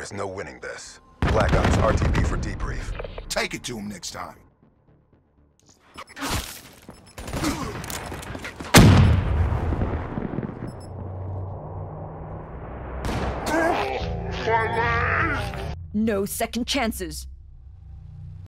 There's no winning this. Black Ops, RTB for debrief. Take it to him next time. No second chances.